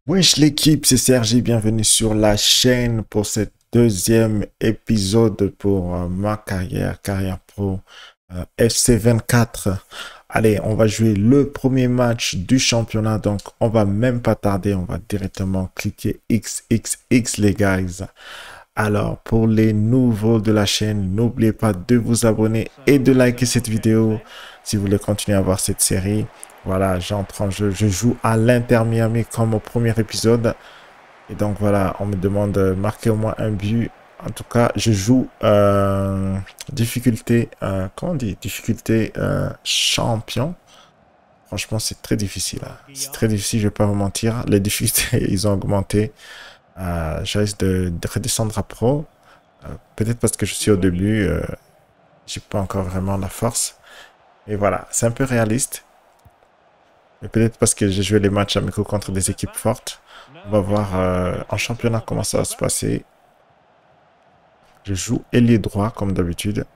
Wesh l'équipe, c'est Sergi, bienvenue sur la chaîne pour ce deuxième épisode pour ma carrière pro FC 24. Allez, on va jouer le premier match du championnat, donc on va même pas tarder, on va directement cliquer XXX les guys. Alors, pour les nouveaux de la chaîne, n'oubliez pas de vous abonner et de liker cette vidéo si vous voulez continuer à voir cette série. Voilà, j'entre en jeu, je joue à l'Inter Miami comme au premier épisode. Et donc voilà, on me demande de marquer au moins un but. En tout cas, je joue difficulté, comment on dit? Difficulté champion. Franchement, c'est très difficile, hein. C'est très difficile, je vais pas vous mentir. Les difficultés, ils ont augmenté. Je risque de redescendre à pro. Peut-être parce que je suis au début, j'ai pas encore vraiment la force. Et voilà, c'est un peu réaliste. Mais peut-être parce que j'ai joué les matchs amicaux contre des équipes fortes. On va voir en championnat comment ça va se passer. Je joue ailier droit comme d'habitude.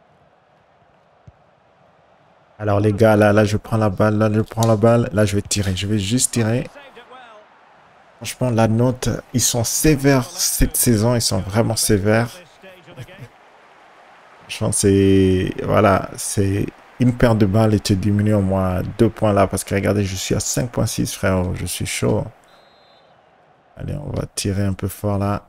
Alors les gars, là je prends la balle, là je prends la balle, là je vais tirer. Je vais juste tirer. Franchement, la note, ils sont sévères cette saison, ils sont vraiment sévères. Franchement, c'est... Voilà, c'est une paire de balles et te diminue au moins 2 points là. Parce que regardez, je suis à 5,6 frère, je suis chaud. Allez, on va tirer un peu fort là.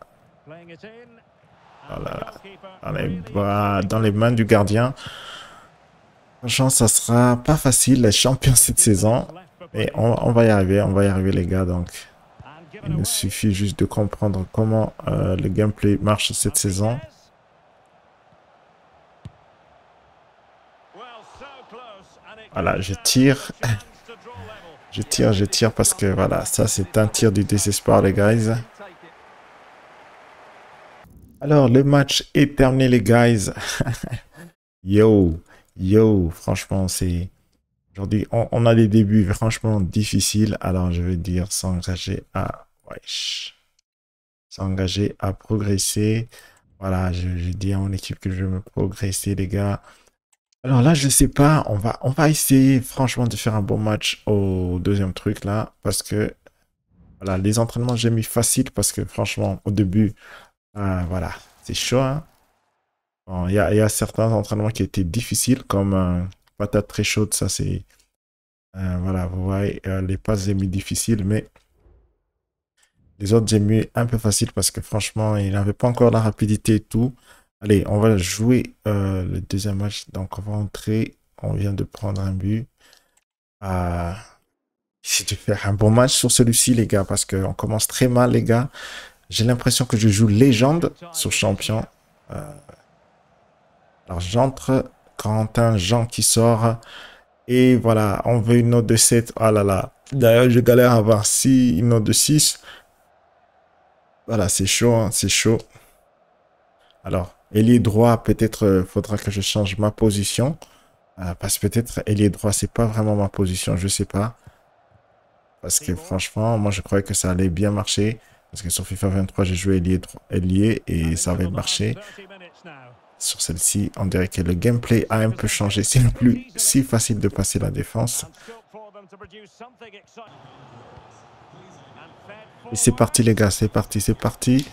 Voilà, dans les mains du gardien. Franchement, ça sera pas facile, les champions cette saison. Mais on va y arriver les gars. Donc, il nous suffit juste de comprendre comment le gameplay marche cette saison. Voilà, je tire. Je tire parce que voilà, ça c'est un tir du désespoir les guys. Alors, le match est terminé les guys. Yo, franchement, c'est... Aujourd'hui, on a des débuts franchement difficiles. Alors, je vais dire s'engager à... Wesh. S'engager à progresser. Voilà, je dis à mon équipe que je veux me progresser, les gars. Alors là, je sais pas. On va essayer franchement de faire un bon match au deuxième truc là. Parce que, voilà, les entraînements, j'ai mis facile. Parce que franchement, au début, voilà, c'est chaud, hein. Bon, y a certains entraînements qui étaient difficiles, comme patate très chaude, ça c'est... voilà, vous voyez, les passes j'ai mis difficiles, mais les autres j'ai mis un peu facile parce que franchement, il n'avait pas encore la rapidité et tout. Allez, on va jouer le deuxième match. Donc on va entrer, on vient de prendre un but. Essayer de faire un bon match sur celui-ci, les gars, parce qu'on commence très mal, les gars. J'ai l'impression que je joue légende sur champion. Alors j'entre, Corentin Jean qui sort. Et voilà, on veut une note de 7. Ah là là. D'ailleurs, je galère à avoir une note de 6. Voilà, c'est chaud, hein, c'est chaud. Alors, ailier droit, peut-être faudra que je change ma position. Parce que peut-être ailier droit, c'est pas vraiment ma position, je sais pas. Parce que franchement, moi je croyais que ça allait bien marcher. Parce que sur FIFA 23, j'ai joué ailier et ça avait marché. Sur celle-ci, on dirait que le gameplay a un peu changé. C'est plus si facile de passer la défense. Et c'est parti les gars, c'est parti, c'est parti.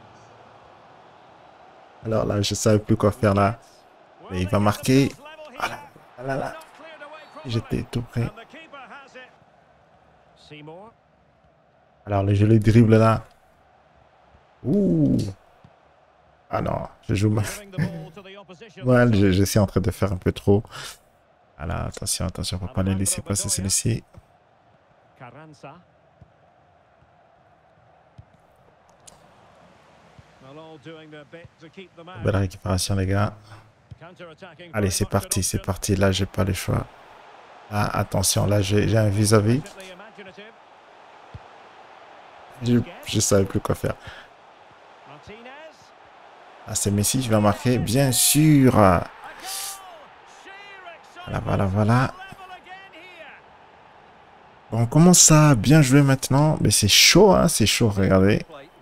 Alors là, je ne savais plus quoi faire là. Mais il va marquer. Ah là, ah là, là. J'étais tout près. Alors je le dribble là. Ouh. Ah non, je joue mal. Ouais, je suis en train de faire un peu trop. Alors attention, attention, faut pas les laisser passer celui-ci. Belle récupération les gars. Allez, c'est parti, c'est parti. Là, j'ai pas le choix. Ah, attention, là, j'ai un vis-à-vis. Je savais plus quoi faire. Ah, c'est Messi qui va marquer, bien sûr. Voilà, voilà, voilà. Bon, on commence à bien jouer maintenant. Mais c'est chaud, hein, c'est chaud, regardez.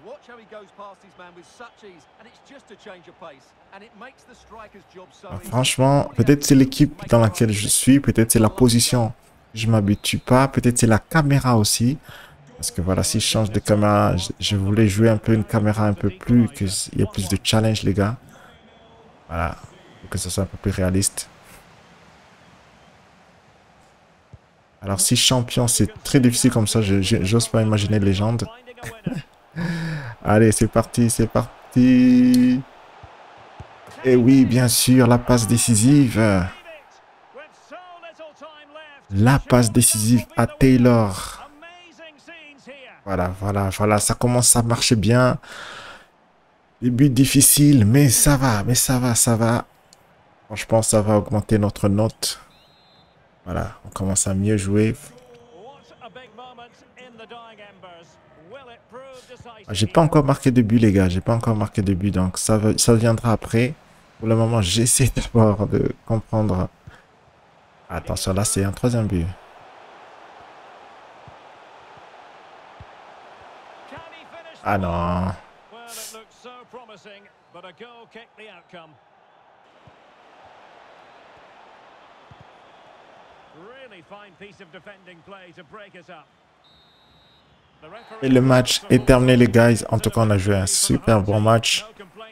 Franchement, peut-être c'est l'équipe dans laquelle je suis, peut-être c'est la position. Je m'habitue pas, peut-être c'est la caméra aussi. Parce que voilà, si je change de caméra, je voulais jouer un peu une caméra un peu plus, qu'il y ait plus de challenge, les gars. Voilà, pour que ça soit un peu plus réaliste. Alors, si champion, c'est très difficile comme ça, j'ose pas imaginer légende. Allez, c'est parti, c'est parti. Et oui, bien sûr, la passe décisive. La passe décisive à Taylor. Voilà, voilà, voilà, ça commence à marcher bien. Début difficile, mais ça va, ça va. Franchement, ça va augmenter notre note. Voilà, on commence à mieux jouer. J'ai pas encore marqué de but, les gars. J'ai pas encore marqué de but, donc ça viendra après. Pour le moment, j'essaie d'abord de comprendre. Attention, là, c'est un troisième but. Ah non. Et le match est terminé, les guys. En tout cas, on a joué un super bon match.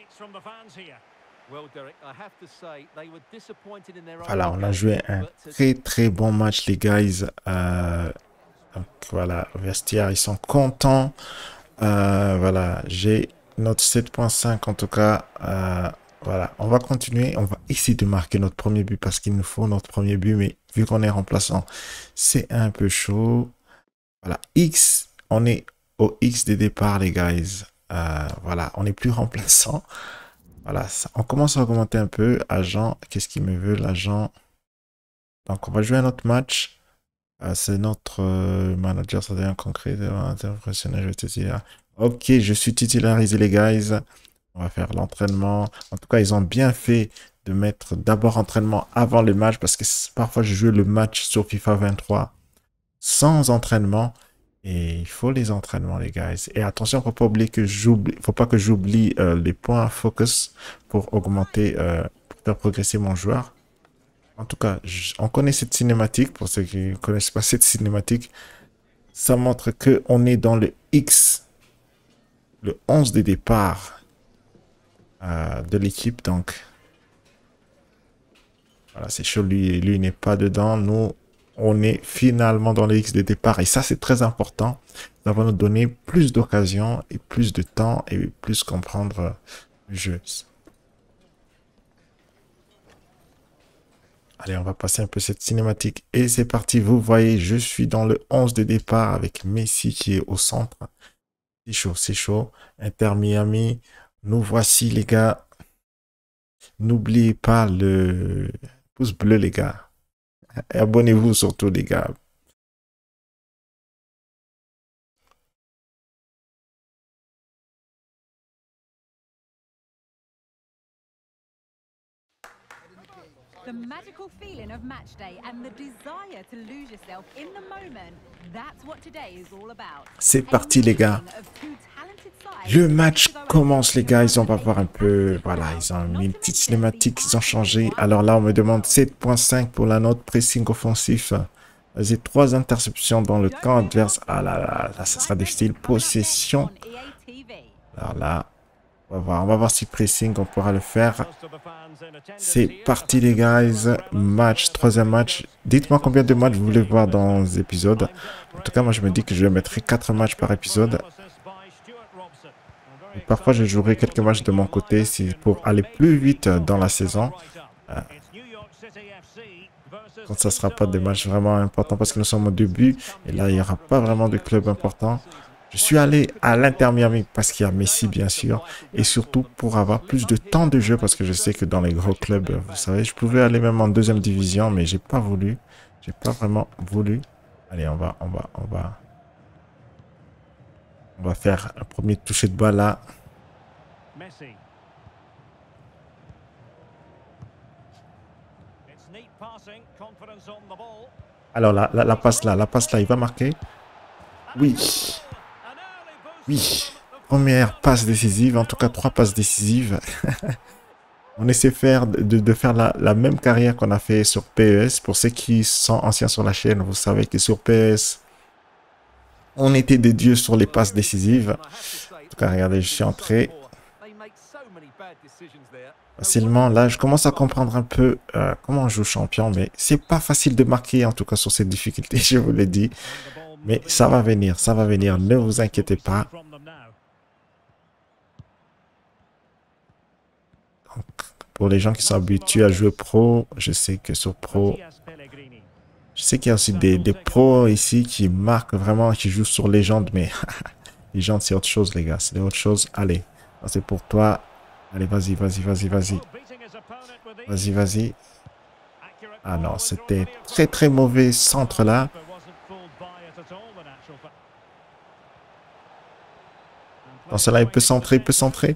Voilà, on a joué un très bon match, les guys. Donc voilà, vestiaire, ils sont contents. Voilà, j'ai notre 7.5 en tout cas. Voilà, on va continuer. On va essayer de marquer notre premier but parce qu'il nous faut notre premier but. Mais vu qu'on est remplaçant, c'est un peu chaud. Voilà, X, on est au X des départs, les guys. Voilà, on n'est plus remplaçant. Voilà, on commence à augmenter un peu. Agent, qu'est-ce qu'il me veut, l'agent? Donc, on va jouer un autre match. C'est notre manager, ça devient concret. Professionnel, je vais te dire. Ok, je suis titularisé, les guys. On va faire l'entraînement. En tout cas, ils ont bien fait de mettre d'abord entraînement avant le match parce que parfois, je joue le match sur FIFA 23 sans entraînement. Et il faut les entraînements, les guys. Et attention, faut pas oublier que faut pas que j'oublie les points focus pour augmenter, pour faire progresser mon joueur. En tout cas, on connaît cette cinématique. Pour ceux qui ne connaissent pas cette cinématique, ça montre que on est dans le X, le 11 de départ de l'équipe. Donc, voilà, c'est chaud. Lui n'est pas dedans. Nous, on est finalement dans le X de départ. Et ça, c'est très important. Ça va nous donner plus d'occasions et plus de temps et plus comprendre le jeu. Allez, on va passer un peu cette cinématique. Et c'est parti. Vous voyez, je suis dans le 11 de départ avec Messi qui est au centre. C'est chaud, c'est chaud. Inter Miami. Nous voici, les gars. N'oubliez pas le pouce bleu, les gars. Et abonnez-vous surtout, les gars. The magical feeling of match day and the desire to lose yourself in the moment. That's what today is all about. C'est parti, les gars. Le match commence, les gars. Ils ont, on va voir un peu. Voilà, ils ont mis une petite cinématique. Ils ont changé. Alors là, on me demande 7.5 pour la note pressing offensif. J'ai 3 interceptions dans le camp adverse. Ah là, ça sera difficile. Possession. Alors là, on va voir si pressing, on pourra le faire. C'est parti, les guys. Match, troisième match. Dites-moi combien de matchs vous voulez voir dans les épisodes. En tout cas, moi, je me dis que je mettrai 4 matchs par épisode. Et parfois, je jouerai quelques matchs de mon côté pour aller plus vite dans la saison. Quand ça ne sera pas des matchs vraiment importants parce que nous sommes au début. Et là, il n'y aura pas vraiment de club important. Je suis allé à l'Inter Miami parce qu'il y a Messi, bien sûr. Et surtout pour avoir plus de temps de jeu parce que je sais que dans les gros clubs, vous savez, je pouvais aller même en deuxième division, mais j'ai pas voulu. J'ai pas vraiment voulu. Allez, on va faire un premier toucher de balle là. Alors la passe là, il va marquer. Oui. Oui. Première passe décisive, en tout cas 3 passes décisives. On essaie de faire la même carrière qu'on a fait sur PES. Pour ceux qui sont anciens sur la chaîne, vous savez que sur PES, On était des dieux sur les passes décisives. En tout cas, regardez, je suis entré facilement. Là, je commence à comprendre un peu comment on joue champion, mais c'est pas facile de marquer, en tout cas sur cette difficulté, je vous l'ai dit. Mais ça va venir, ne vous inquiétez pas. Donc, pour les gens qui sont habitués à jouer pro, je sais que sur pro, je sais qu'il y a aussi des pros ici qui marquent vraiment, qui jouent sur légende, mais légende c'est autre chose les gars, c'est autre chose. Allez, c'est pour toi. Allez, vas-y, vas-y, vas-y, vas-y. Vas-y, vas-y. Ah non, c'était très très mauvais centre là. Dans cela, il peut centrer, il peut centrer.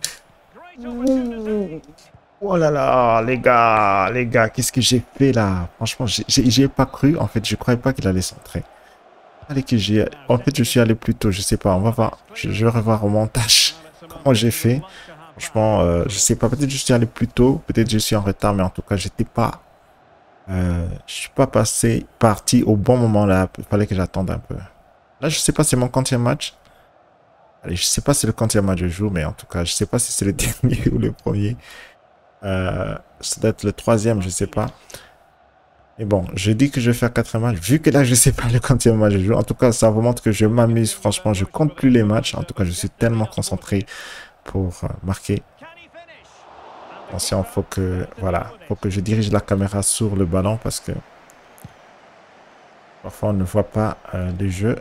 Oh là là, les gars, qu'est-ce que j'ai fait là? Franchement, j'y ai pas cru. En fait, je croyais pas qu'il allait centrer. Allez, que j'ai. En fait, je suis allé plus tôt, je sais pas. On va voir. Je vais revoir au montage comment j'ai fait. Franchement, je sais pas. Peut-être je suis allé plus tôt, peut-être je suis en retard, mais en tout cas, j'étais pas. Je suis pas parti au bon moment là. Il fallait que j'attende un peu. Là, je sais pas, c'est mon 40e match. Allez, je sais pas si c'est le 40e match que je joue, mais en tout cas, je sais pas si c'est le dernier ou le premier. Ça doit être le 3e, je sais pas. Et bon, je dis que je vais faire 4 matchs, vu que là, je sais pas le 40e match que je joue. En tout cas, ça vous montre que je m'amuse. Franchement, je compte plus les matchs. En tout cas, je suis tellement concentré pour marquer. Attention, faut que, voilà, faut que je dirige la caméra sur le ballon parce que parfois on ne voit pas les jeux.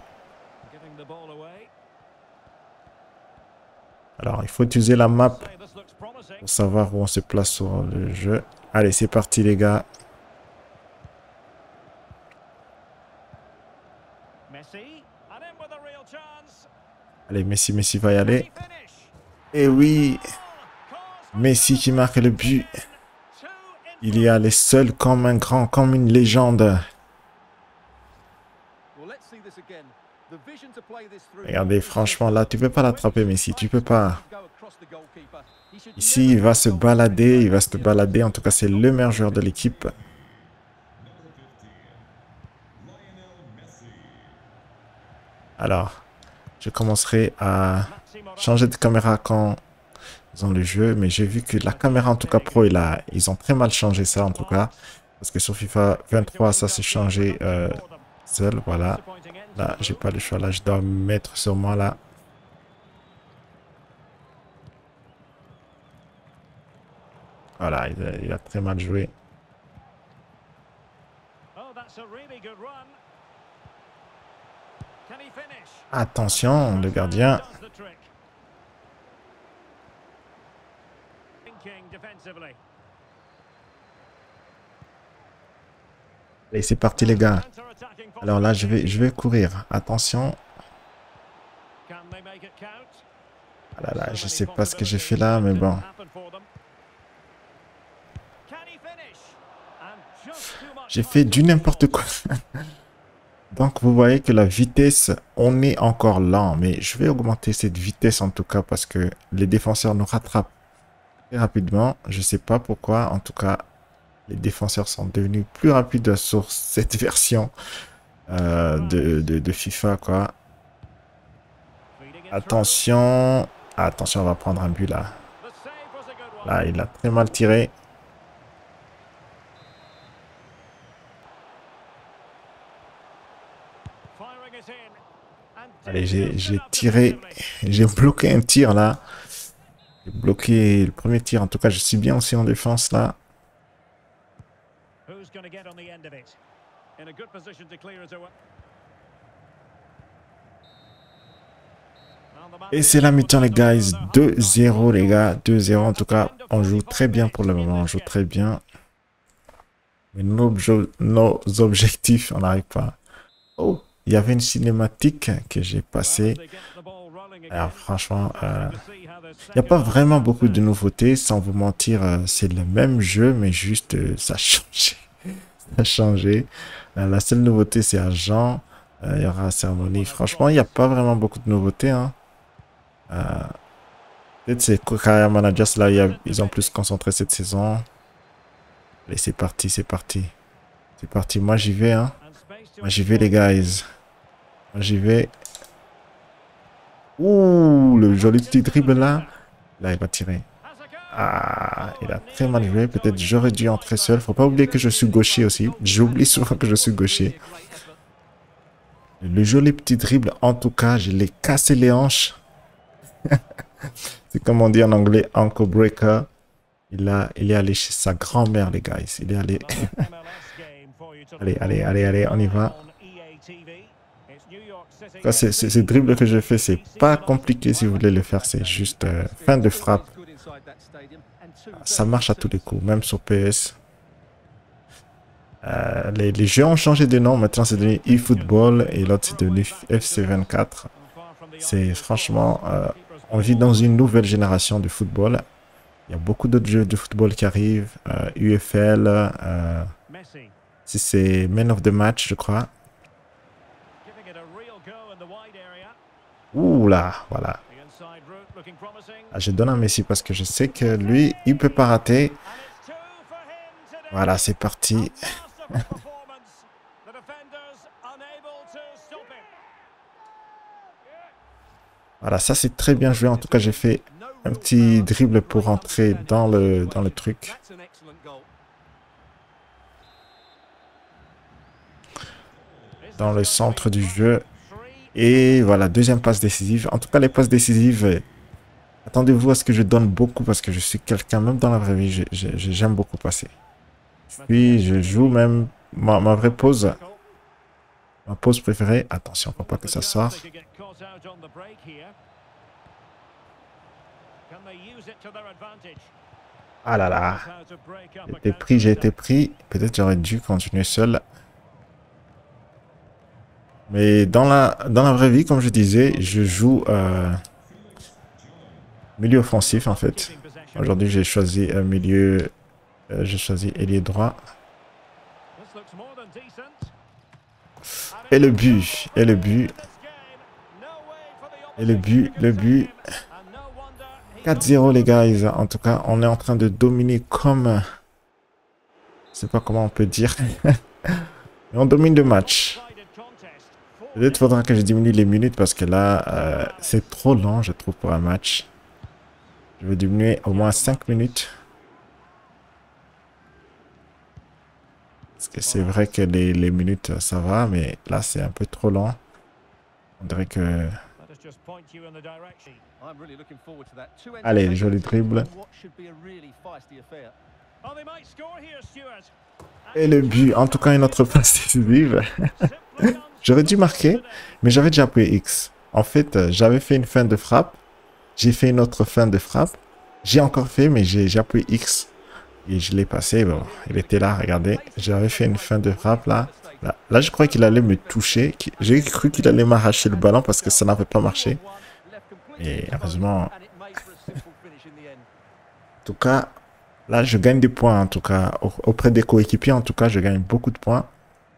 Alors, il faut utiliser la map pour savoir où on se place sur le jeu. Allez, c'est parti les gars. Allez, Messi va y aller. Et oui, Messi qui marque le but. Il y a les seuls comme un grand, comme une légende. Regardez, franchement, là, tu peux pas l'attraper, Messi. Tu peux pas. Ici, il va se balader. Il va se balader. En tout cas, c'est le meilleur joueur de l'équipe. Alors, je commencerai à changer de caméra quand ils ont le jeu. Mais j'ai vu que la caméra, en tout cas pro, ils ont très mal changé ça, en tout cas. Parce que sur FIFA 23, ça s'est changé seul. Voilà. Là, j'ai pas le choix. Là, je dois mettre sur moi, là. Voilà, il a très mal joué. Attention, le gardien. Allez, c'est parti, les gars. Alors là, je vais courir. Attention. Ah là là, je sais pas ce que j'ai fait là, mais bon. J'ai fait du n'importe quoi. Donc, vous voyez que la vitesse, on est encore lent. Mais je vais augmenter cette vitesse en tout cas parce que les défenseurs nous rattrapent très rapidement. Je sais pas pourquoi. En tout cas, les défenseurs sont devenus plus rapides sur cette version de FIFA, quoi. Attention. Attention, on va prendre un but là. Là, il a très mal tiré. Allez, j'ai tiré. J'ai bloqué un tir là. J'ai bloqué le premier tir. En tout cas, je suis bien aussi en défense là. Et c'est la mi-temps les guys. 2-0 les gars. 2-0 en tout cas. On joue très bien pour le moment. On joue très bien. Mais nos objectifs, on n'arrive pas. Oh, il y avait une cinématique que j'ai passée. Alors franchement, il n'y a pas vraiment beaucoup de nouveautés. Sans vous mentir, c'est le même jeu, mais juste ça a changé. Ça a changé. La seule nouveauté, c'est Agent. Il y aura Cérémonie. Franchement, il n'y a pas vraiment beaucoup de nouveautés. Hein. Peut-être c'est Career Managers, là, ils ont plus concentré cette saison. Allez, c'est parti, c'est parti. C'est parti, moi j'y vais, hein. Moi j'y vais, les guys. Moi j'y vais. Ouh, le joli petit dribble là. Là, il va tirer. Ah, il a très mal joué. Peut-être j'aurais dû entrer seul. Faut pas oublier que je suis gaucher aussi. J'oublie souvent que je suis gaucher. Le joli petit dribble, en tout cas, je l'ai cassé les hanches. C'est comme on dit en anglais, ankle breaker. Il est allé chez sa grand-mère, les gars. Il est allé. Allez, allez, allez, allez, on y va. Ces dribbles que je fais, c'est pas compliqué si vous voulez le faire. C'est juste fin de frappe. Ça marche à tous les coups, même sur PS. Les jeux ont changé de nom. Maintenant, c'est devenu eFootball et l'autre, c'est devenu FC24. C'est franchement, on vit dans une nouvelle génération de football. Il y a beaucoup d'autres jeux de football qui arrivent. UFL, si c'est Man of the Match, je crois. Ouh là, voilà. Ah, je donne à Messi parce que je sais que lui, il peut pas rater. Voilà, c'est parti. Voilà, ça c'est très bien joué. En tout cas, j'ai fait un petit dribble pour entrer dans le truc. Dans le centre du jeu. Et voilà, deuxième passe décisive. En tout cas, les passes décisives, attendez-vous à ce que je donne beaucoup parce que je suis quelqu'un, même dans la vraie vie, j'aime beaucoup passer. Puis, je joue même ma vraie pause. Ma pause préférée. Attention, faut pas que ça sorte. Ah là là. J'ai été pris. Peut-être j'aurais dû continuer seul. Mais dans la vraie vie, comme je disais, je joue milieu offensif en fait. Aujourd'hui, j'ai choisi un milieu. J'ai choisi ailier droit. Et le but. Et le but. Et le but. Le but. 4-0 les gars. En tout cas, on est en train de dominer comme... Je sais pas comment on peut dire. Mais on domine le match. Peut-être faudra que je diminue les minutes parce que là, c'est trop lent, je trouve, pour un match. Je vais diminuer au moins 5 minutes. Parce que c'est vrai que les minutes, ça va, mais là, c'est un peu trop lent. On dirait que... Allez, joli dribble. Et le but, en tout cas, une autre passe décisive. J'aurais dû marquer, mais j'avais déjà appuyé X. En fait, j'avais fait une fin de frappe. J'ai fait une autre fin de frappe. J'ai encore fait, mais j'ai appuyé X. Et je l'ai passé. Bon, il était là, regardez. J'avais fait une fin de frappe là. Là, je crois qu'il allait me toucher. J'ai cru qu'il allait m'arracher le ballon parce que ça n'avait pas marché. Et heureusement... En tout cas, là, je gagne des points. En tout cas, auprès des coéquipiers, en tout cas, je gagne beaucoup de points.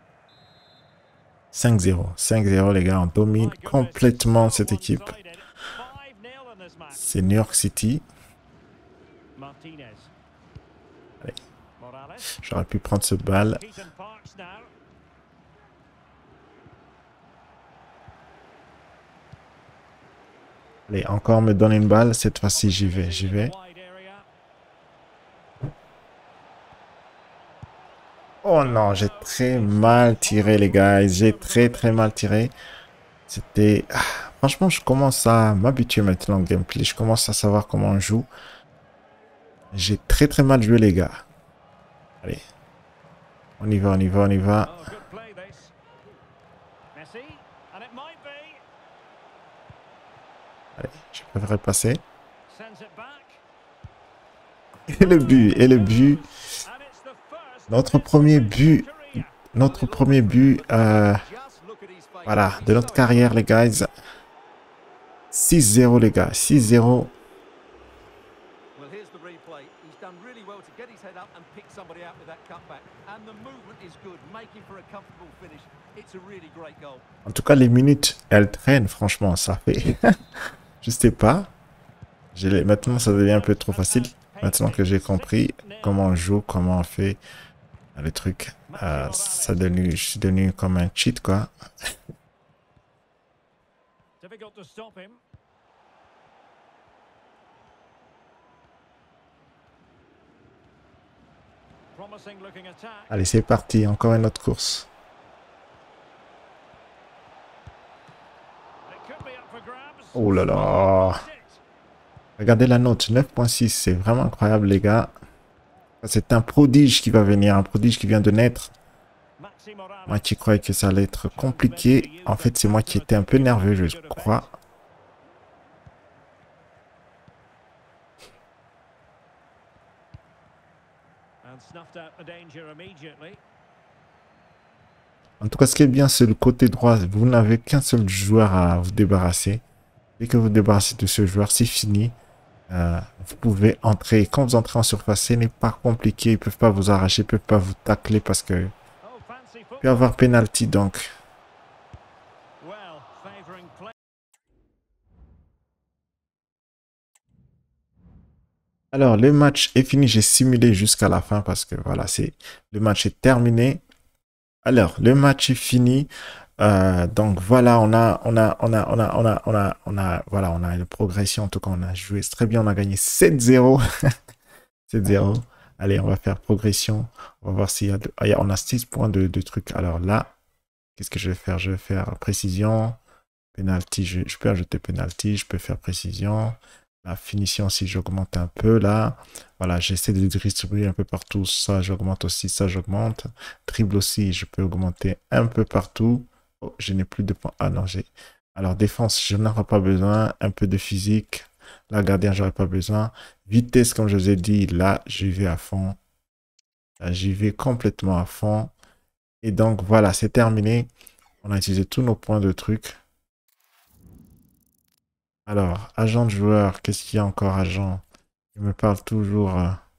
5-0. 5-0, les gars. On domine complètement cette équipe. C'est New York City. Allez. J'aurais pu prendre ce balle. Allez, encore me donner une balle. Cette fois-ci, j'y vais. J'y vais. Oh non, j'ai très mal tiré, les gars. J'ai très mal tiré. C'était... franchement, je commence à m'habituer maintenant au gameplay. Je commence à savoir comment on joue. J'ai très mal joué, les gars. Allez. On y va, on y va, on y va. Allez, je préférerais passer. Et le but, et le but. Notre premier but, voilà, de notre carrière, les gars. 6-0, les gars, 6-0. En tout cas, les minutes, elles traînent, franchement, ça fait... Je sais pas. Maintenant, ça devient un peu trop facile. Maintenant que j'ai compris comment on joue, comment on fait le truc, je suis devenu comme un cheat, quoi. Allez, c'est parti. Encore une autre course. Oh là là. Regardez la note, 9.6. C'est vraiment incroyable, les gars. C'est un prodige qui va venir, un prodige qui vient de naître. Moi qui croyais que ça allait être compliqué. En fait, c'est moi qui étais un peu nerveux, je crois. En tout cas, ce qui est bien, c'est le côté droit. Vous n'avez qu'un seul joueur à vous débarrasser. Dès que vous débarrassez de ce joueur, c'est fini. Vous pouvez entrer. Quand vous entrez en surface, ce n'est pas compliqué. Ils ne peuvent pas vous arracher, ils ne peuvent pas vous tacler parce que il peut y avoir penalty. Donc, alors, le match est fini. J'ai simulé jusqu'à la fin parce que voilà, le match est terminé. Alors, le match est fini. Donc voilà, voilà, on a une progression. En tout cas, on a joué très bien. On a gagné 7-0. 7-0. Allez, on va faire progression. On va voir s'il y a, on a 6 points de trucs. Alors là, qu'est-ce que je vais faire? Je vais faire précision, penalty. Je peux ajouter penalty. Je peux faire précision. La finition, si j'augmente un peu là, voilà, j'essaie de distribuer un peu partout. Ça, j'augmente aussi, ça, j'augmente. Dribble aussi, je peux augmenter un peu partout. Oh, je n'ai plus de points. Ah non, j'ai. Alors, défense, je n'aurai pas besoin. Un peu de physique. La gardien, j'aurais pas besoin. Vitesse, comme je vous ai dit, là, j'y vais à fond. Là, j'y vais complètement à fond. Et donc, voilà, c'est terminé. On a utilisé tous nos points de trucs. Alors, agent de joueur, qu'est-ce qu'il y a encore, agent? Il me parle toujours.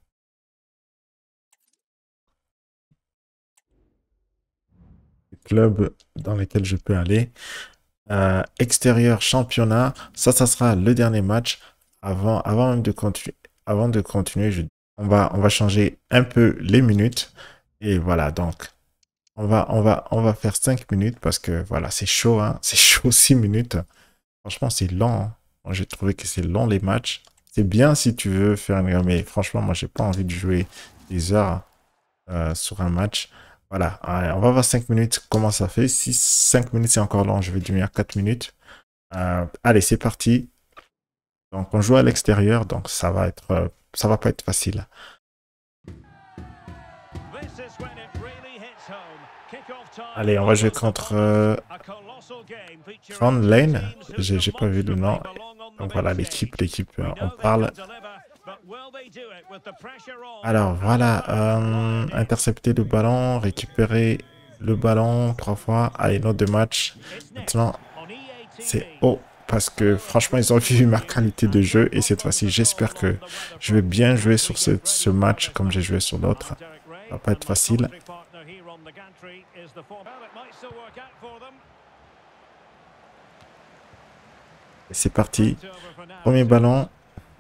Des clubs dans lesquels je peux aller. Extérieur, championnat. Ça sera le dernier match. Avant même de continuer. Avant de continuer, on va changer un peu les minutes. Et voilà, donc, on va faire 5 minutes parce que voilà, c'est chaud, hein. C'est chaud, 6 minutes. Franchement, c'est lent, hein. Moi, j'ai trouvé que c'est long les matchs. C'est bien si tu veux faire une... Mais franchement, moi, j'ai pas envie de jouer des heures sur un match. Voilà, allez, on va voir 5 minutes, comment ça fait. Si 5 minutes, c'est encore long, je vais diminuer à 4 minutes. Allez, c'est parti. Donc, on joue à l'extérieur, donc ça va pas être facile. Allez, on va jouer contre Front Lane. J'ai pas vu le nom. Donc voilà, l'équipe, on parle. Alors voilà, intercepter le ballon, récupérer le ballon 3 fois. Allez, note de match. Maintenant, c'est haut parce que franchement, ils ont vu ma qualité de jeu et cette fois-ci, j'espère que je vais bien jouer sur ce match comme j'ai joué sur l'autre. Ça va pas être facile. Et c'est parti. Premier ballon.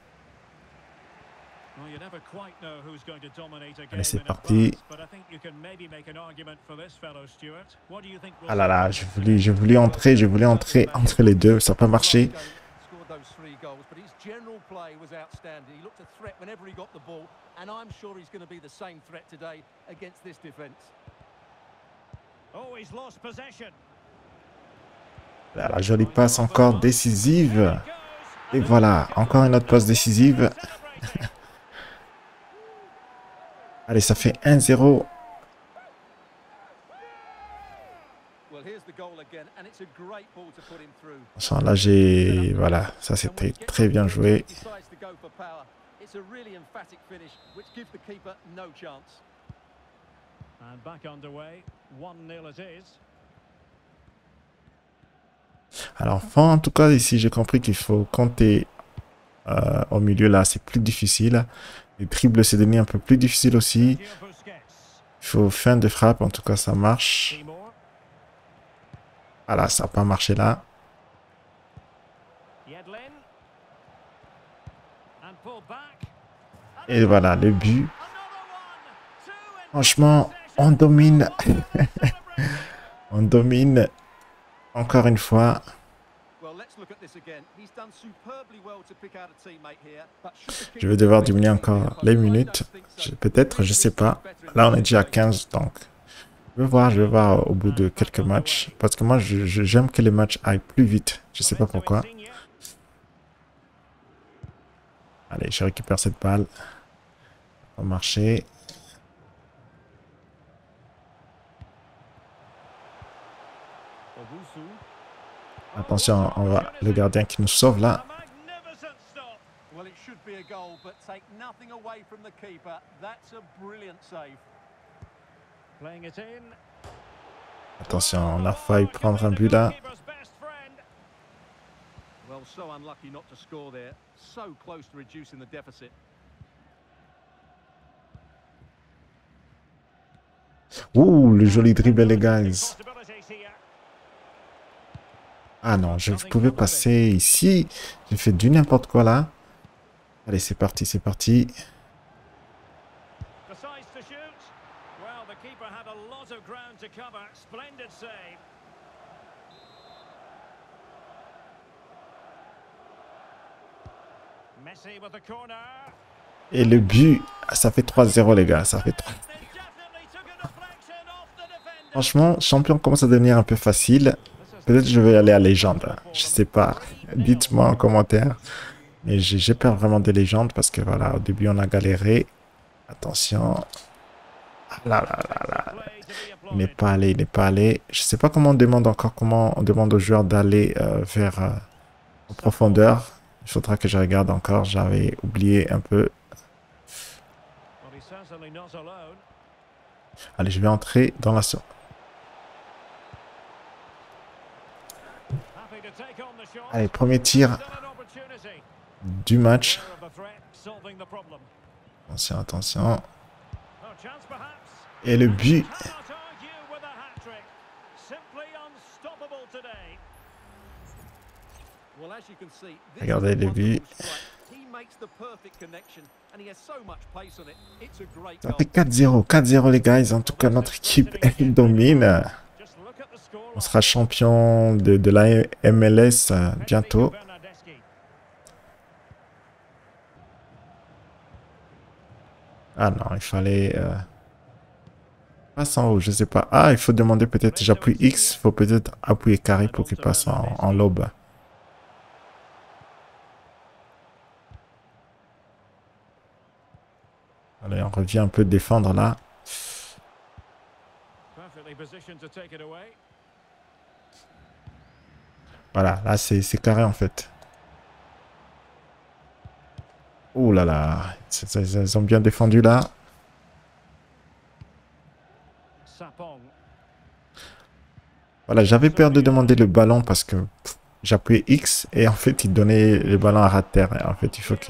Allez, c'est parti. Ah là là, je voulais entrer entre les deux. Ça n'a pas marché. La jolie passe encore décisive. Et voilà, encore une autre passe décisive. Allez, ça fait 1-0. Là, voilà, ça c'était très bien joué. Alors, en tout cas, ici, j'ai compris qu'il faut compter au milieu, là, c'est plus difficile. Les dribbles, c'est devenu un peu plus difficile aussi. Il faut fin de frappe, en tout cas, ça marche. Voilà, ça n'a pas marché là. Et voilà, le but. Franchement, on domine. On domine encore une fois. Je vais devoir diminuer encore les minutes. Peut-être, je sais pas. Là, on est déjà à 15, donc je vais voir au bout de quelques matchs. Parce que moi, j'aime que les matchs aillent plus vite. Je sais pas pourquoi. Allez, je récupère cette balle. On va marcher. Attention, on va le gardien qui nous sauve là. Attention, on a failli prendre un but là. Ouh, le joli dribble les gars. Ah non, je pouvais passer ici. J'ai fait du n'importe quoi là. Allez, c'est parti, c'est parti. Et le but, ça fait 3-0 les gars, ça fait 3. Franchement, champion commence à devenir un peu facile. Peut-être que je vais aller à légende. Je sais pas. Dites-moi en commentaire. Mais j'ai peur vraiment des légendes parce que voilà, au début on a galéré. Attention. Ah là là là là. Il n'est pas allé, il n'est pas allé. Je sais pas comment on demande encore, comment on demande aux joueurs d'aller vers en profondeur. Il faudra que je regarde encore, j'avais oublié un peu. Allez, je vais entrer dans la zone. Allez, premier tir du match. Attention, attention. Et le but. Regardez le but. Ça fait 4-0. 4-0 les guys. En tout cas, notre équipe, elle domine. On sera champion de la MLS bientôt. Ah non, il fallait... passe en haut, je sais pas. Ah, il faut demander peut-être, j'appuie X, il faut peut-être appuyer carré pour qu'il passe en lobe. Allez, on revient un peu défendre là. Voilà, là c'est carré en fait. Oh là là, ils ont bien défendu là. Voilà, j'avais peur de demander le ballon parce que j'appuyais X et en fait il donnait le ballon à ras de terre. Et en fait, il faut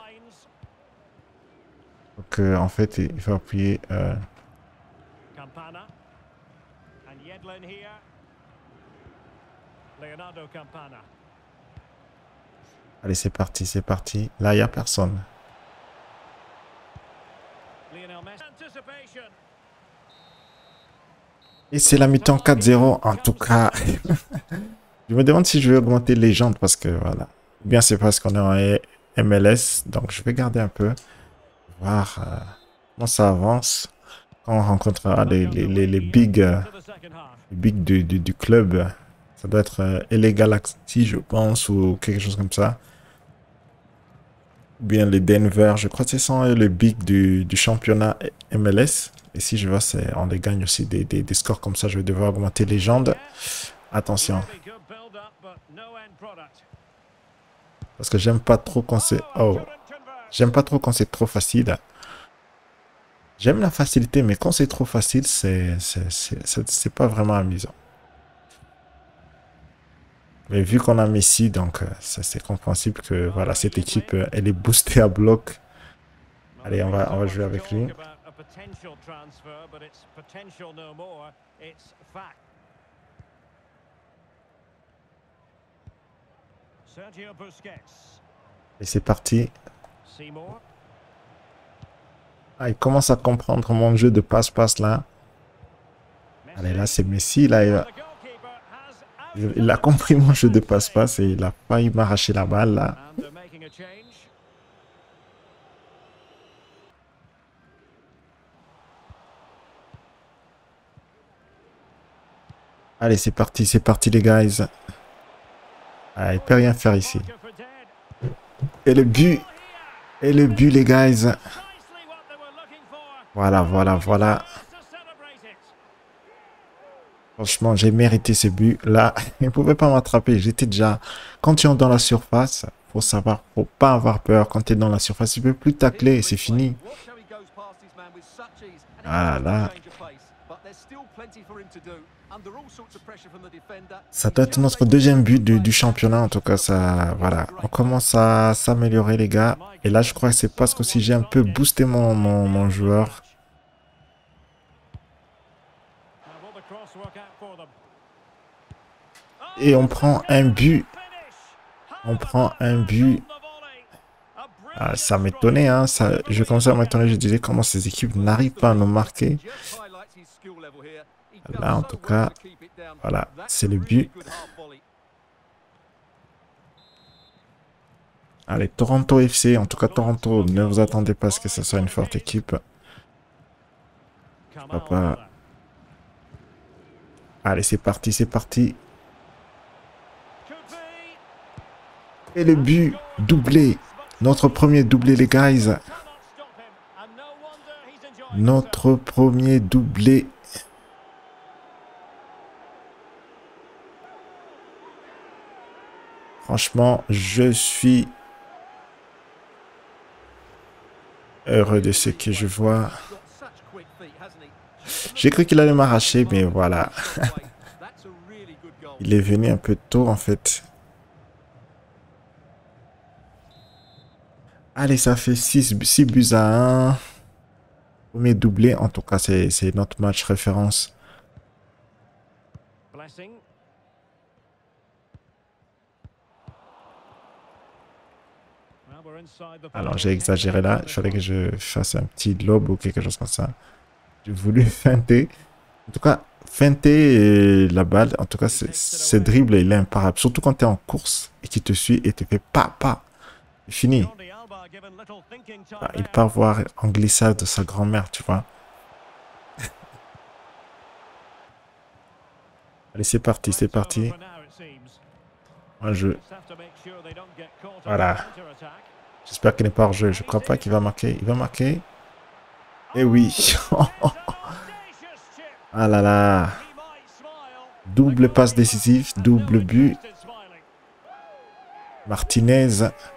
que en fait, il faut appuyer. Allez, c'est parti, c'est parti. Là, il n'y a personne. Et c'est la mi-temps 4-0 en tout cas. Je me demande si je vais augmenter légende parce que voilà. Ou bien c'est parce qu'on est en MLS. Donc je vais garder un peu. Voir comment ça avance. Quand on rencontrera les bigs, du club. Ça doit être LA Galaxy, je pense, ou quelque chose comme ça. Ou bien les Denver. Je crois que ce sont les bigs du championnat MLS. Et si je vois, on les gagne aussi des scores comme ça. Je vais devoir augmenter légende. Attention. Parce que j'aime pas trop quand c'est... Oh. J'aime pas trop quand c'est trop facile. J'aime la facilité, mais quand c'est trop facile, c'est pas vraiment amusant. Mais vu qu'on a Messi, donc c'est compréhensible que voilà, cette équipe, elle est boostée à bloc. Allez, on va jouer avec lui. Et c'est parti. Ah, il commence à comprendre mon jeu de passe-passe là. Allez, là, c'est Messi. Là, il Il a compris mon jeu de passe-passe et il a failli m'arracher la balle là. Allez, c'est parti les guys. Ah, il peut rien faire ici. Et le but. Et le but les guys. Voilà, voilà, voilà. Franchement, j'ai mérité ce but. Là, il ne pouvait pas m'attraper. J'étais déjà... Quand tu es dans la surface, faut savoir, faut pas avoir peur. Quand tu es dans la surface, tu ne peux plus tacler et c'est fini. Ah là. Ça doit être notre deuxième but du championnat. En tout cas, ça, voilà. On commence à s'améliorer, les gars. Et là, je crois que c'est parce que si j'ai un peu boosté mon joueur. Et on prend un but. On prend un but. Ah, ça m'étonnait, hein. Je commençais à m'étonner. Je disais comment ces équipes n'arrivent pas à nous marquer. Là, en tout cas, voilà, c'est le but. Allez, Toronto FC. En tout cas, Toronto, ne vous attendez pas à ce que ce soit une forte équipe. Papa. Allez, c'est parti, c'est parti. Et le but, doublé. Notre premier doublé, les guys. Notre premier doublé. Franchement, je suis heureux de ce que je vois. J'ai cru qu'il allait m'arracher, mais voilà. Il est venu un peu tôt, en fait. Allez, ça fait 6 buts à 1. Premier doublé, en tout cas, c'est notre match référence. Alors, j'ai exagéré là. Il fallait que je fasse un petit lob ou quelque chose comme ça. J'ai voulu feinter. En tout cas, feinter la balle. En tout cas, ce dribble, il est imparable. Surtout quand tu es en course et qu'il te suit et te fait pas. C'est fini. Ah, il part voir en glissade de sa grand-mère, tu vois. Allez, c'est parti, c'est parti. Un jeu. Voilà. J'espère qu'il n'est pas hors jeu. Je ne crois pas qu'il va marquer. Il va marquer. Eh oui. Ah là là. Double passe décisif. Double but. Martinez.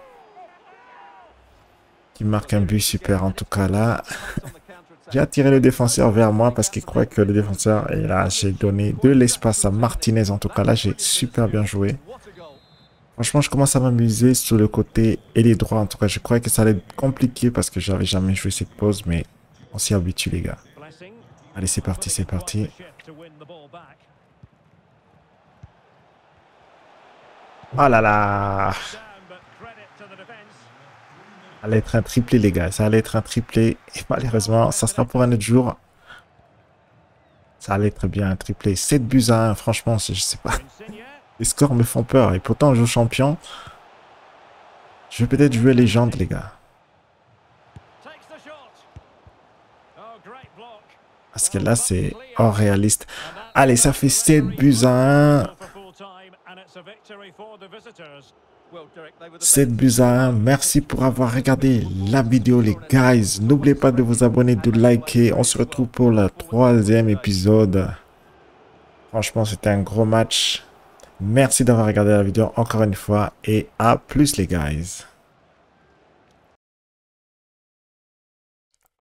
Qui marque un but super en tout cas là. J'ai attiré le défenseur vers moi parce qu'il croit que le défenseur est là. J'ai donné de l'espace à Martinez en tout cas là. J'ai super bien joué. Franchement, je commence à m'amuser sur le côté et les droits. En tout cas, je croyais que ça allait être compliqué parce que j'avais jamais joué cette pause, mais on s'y habitue, les gars. Allez, c'est parti, c'est parti. Oh là là! Ça allait être un triplé, les gars. Ça allait être un triplé. Et malheureusement, ça sera pour un autre jour. Ça allait être bien un triplé. 7 buts à 1, franchement, je sais pas. Les scores me font peur. Et pourtant, on joue champion. Je vais peut-être jouer légende, les gars. Parce que là, c'est hors réaliste. Allez, ça fait 7 buts à 1. 7 buts à 1. Merci pour avoir regardé la vidéo, les guys. N'oubliez pas de vous abonner, de liker. On se retrouve pour le 3e épisode. Franchement, c'était un gros match. Merci d'avoir regardé la vidéo encore une fois. Et à plus, les guys.